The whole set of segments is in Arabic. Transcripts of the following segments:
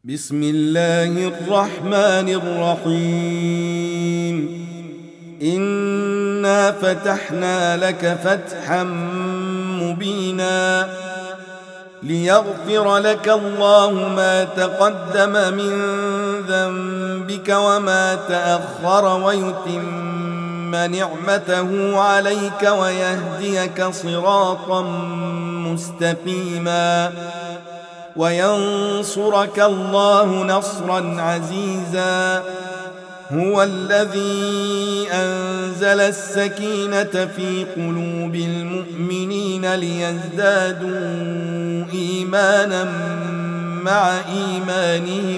بسم الله الرحمن الرحيم. إنا فتحنا لك فتحا مبينا ليغفر لك الله ما تقدم من ذنبك وما تأخر ويتم نعمته عليك ويهديك صراطا مستقيما وينصرك الله نصرا عزيزا. هو الذي أنزل السكينة في قلوب المؤمنين ليزدادوا إيمانا مع إيمانهم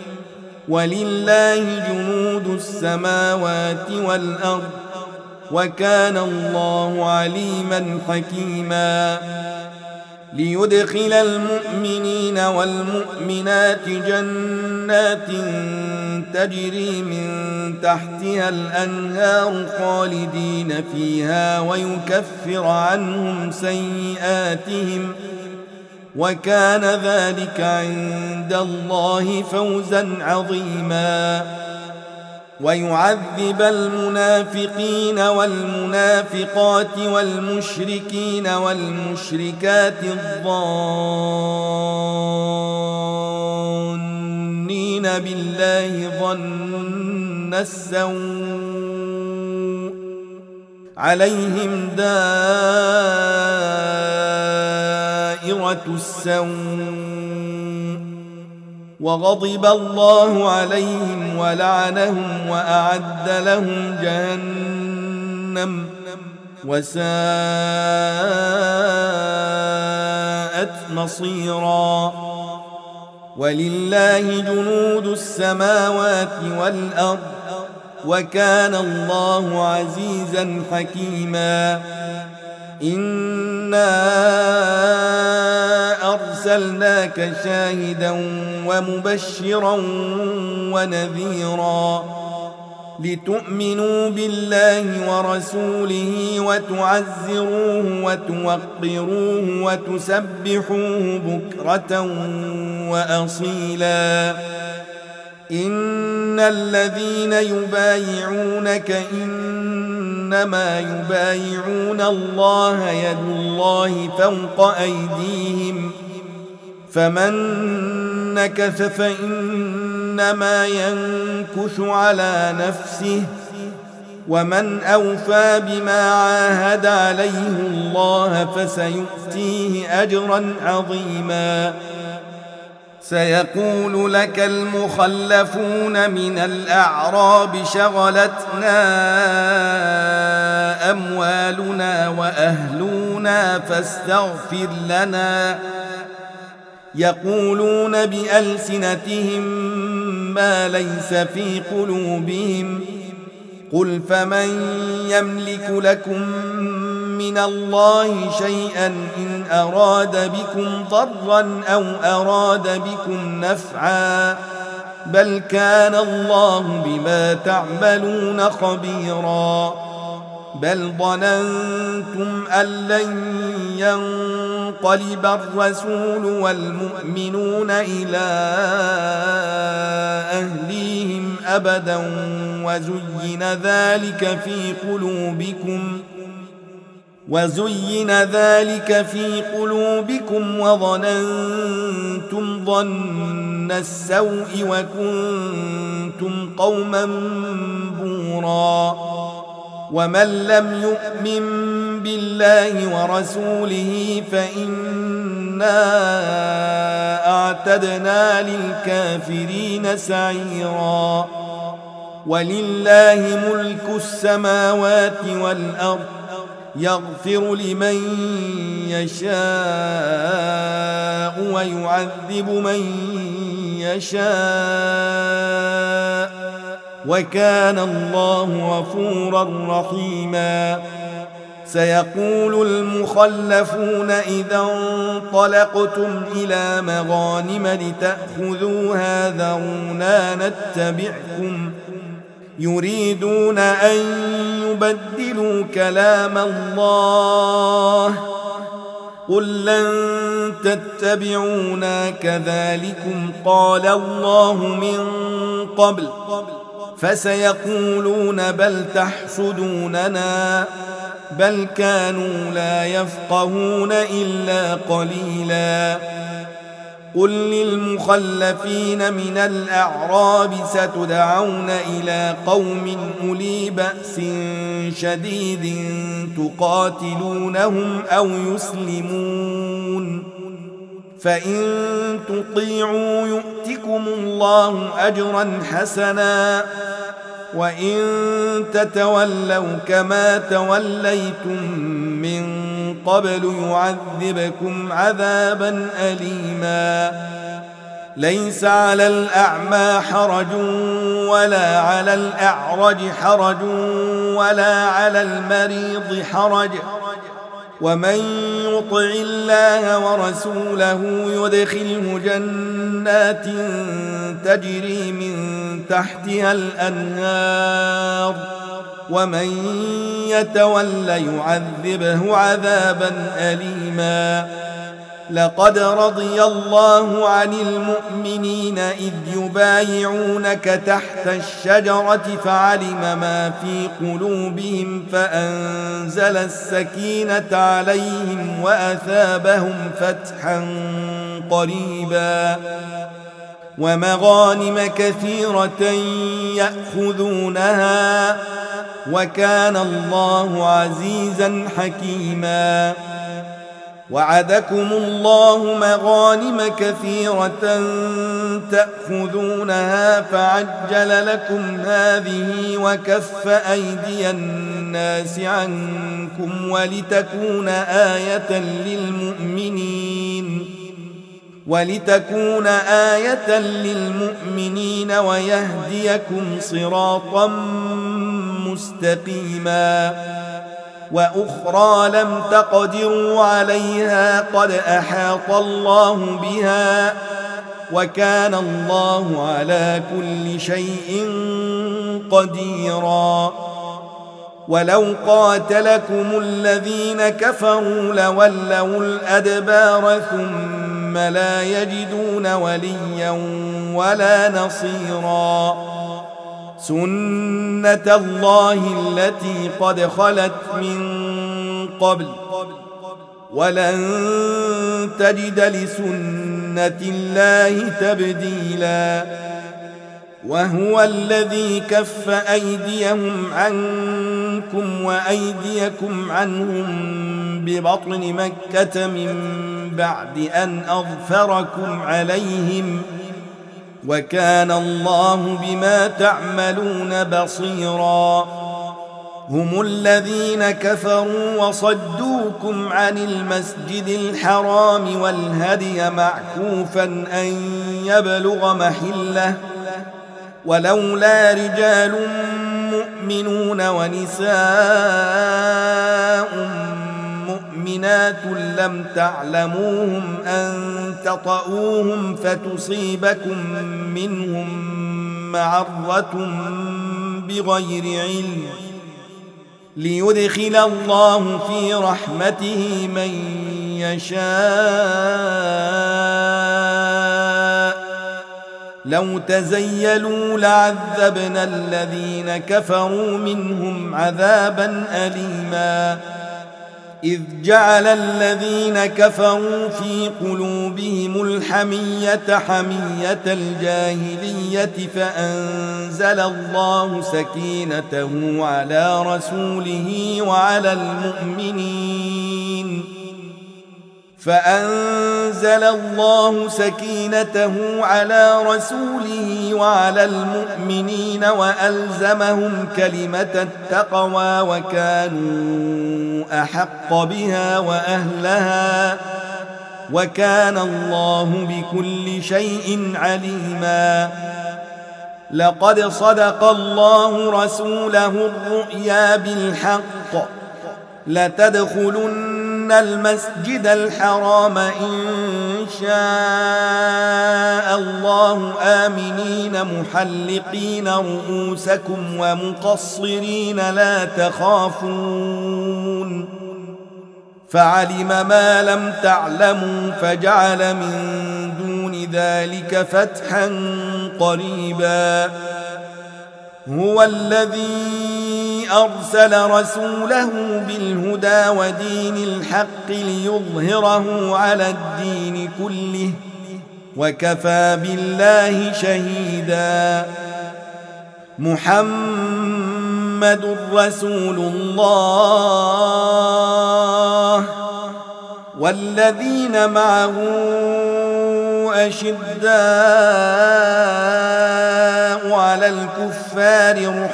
ولله جنود السماوات والأرض وكان الله عليما حكيما. ليدخل المؤمنين والمؤمنات جنات تجري من تحتها الأنهار خالدين فيها ويكفر عنهم سيئاتهم وكان ذلك عند الله فوزا عظيما. ويعذب المنافقين والمنافقات والمشركين والمشركات الظانين بالله ظن السوء عليهم دائرة السوء وغضب الله عليهم ولعنهم وأعد لهم جهنم وساءت مصيرا. ولله جنود السماوات والأرض وكان الله عزيزا حكيما. إنا أرسلناك شاهدا ومبشرا ونذيرا لتؤمنوا بالله ورسوله وتعزروه وتوقروه وتسبحوه بكرة وأصيلا. إن الذين يبايعونك إنما يبايعون الله يد الله فوق أيديهم فمن نكث فإنما ينكث على نفسه ومن أوفى بما عاهد عليه الله فسيؤتيه أجرا عظيما. سيقول لك المخلفون من الأعراب شغلتنا أموالنا وأهلنا فاستغفر لنا يقولون بألسنتهم ما ليس في قلوبهم قل فمن يملك لكم من الله شيئا إن أراد بكم ضرا أو أراد بكم نفعا بل كان الله بما تعملون خبيرا. بل ظننتم أن لن ينقلب الرسول والمؤمنون إلى أهليهم أبدا وزين ذلك في قلوبكم وظننتم ظن السوء وكنتم قوما بورا. ومن لم يؤمن بالله ورسوله فإنا أعتدنا للكافرين سعيرا. ولله ملك السماوات والأرض يغفر لمن يشاء ويعذب من يشاء وكان الله غفورا رحيما. سيقول المخلفون إذا انطلقتم إلى مغانم لتأخذوها ذرونا نتبعكم يريدون أن يبدلوا كلام الله قل لن تتبعونا كذلكم قال الله من قبل فسيقولون بل تحسدوننا بل كانوا لا يفقهون إلا قليلا قل للمخلفين من الأعراب ستدعون إلى قوم أولي بأس شديد تقاتلونهم أو يسلمون فإن تطيعوا يؤتكم الله أجرا حسنا وإن تتولوا كما توليتم من قبل يعذبكم عذابا أليما ليس على الأعمى حرج ولا على الأعرج حرج ولا على المريض حرج ومن يطع الله ورسوله يدخله جنات تجري من تحتها الأنهار ومن يتول يعذبه عذابا أليما لقد رضي الله عن المؤمنين إذ يبايعونك تحت الشجرة فعلم ما في قلوبهم فأنزل السكينة عليهم وأثابهم فتحا قريبا ومغانم كثيرة يأخذونها وكان الله عزيزا حكيما وعدكم الله مغانم كثيرة تأخذونها فعجل لكم هذه وكف أيدي الناس عنكم ولتكون آية للمؤمنين ويهديكم صراطا مستقيما وأخرى لم تقدروا عليها قد أحاط الله بها وكان الله على كل شيء قديرا ولو قاتلكم الذين كفروا لولوا الأدبار ثم لا يجدون وليا ولا نصيرا سنة الله التي قد خلت من قبل ولن تجد لسنة الله تبديلا وهو الذي كف أيديهم عنكم وأيديكم عنهم ببطن مكة من بعد أن أظفركم عليهم وكان الله بما تعملون بصيرا هم الذين كفروا وصدوكم عن المسجد الحرام والهدي معكوفا أن يبلغ محله ولولا رجال مؤمنون ونساء مؤمنات لم تعلموهم أن تطؤوهم فتصيبكم منهم معرة بغير علم ليدخل الله في رحمته من يشاء لو تزيلوا لعذبنا الذين كفروا منهم عذابا أليما إذ جعل الذين كفروا في قلوبهم الحمية حمية الجاهلية فأنزل الله سكينته على رسوله وعلى المؤمنين وألزمهم كلمة التقوى وكانوا أحق بها وأهلها وكان الله بكل شيء عليما لقد صدق الله رسوله الرؤيا بالحق لتدخلن المسجد الحرام إن شاء الله آمنين محلقين رؤوسكم ومقصرين لا تخافون فعلم ما لم تعلموا فجعل من دون ذلك فتحا قريبا هو الذي أرسل رسوله بالهدى ودين الحق ليظهره على الدين كله وكفى بالله شهيدا محمد رسول الله والذين معه أشداء على الكفار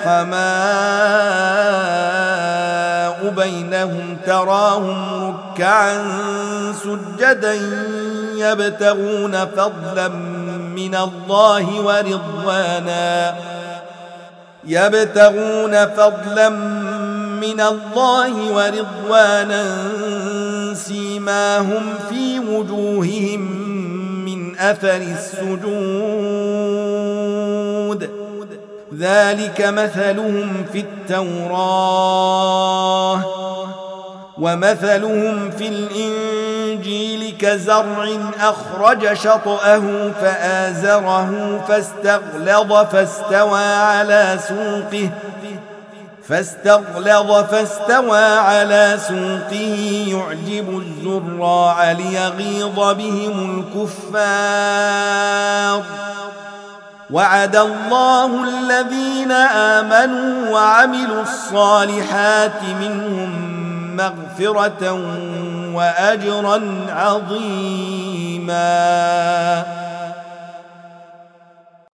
رحماء بينهم تراهم ركعا سجدا يبتغون فضلا من الله ورضوانا سيماهم في وجوههم من أثر السجود ذلك مثلهم في التوراة ومثلهم في الإنجيل كزرع أخرج شطأه فآزره فاستغلظ فاستوى على سوقه يعجب الزراع ليغيظ بهم الكفار وعد الله الذين آمنوا وعملوا الصالحات منهم مغفرة وأجرا عظيما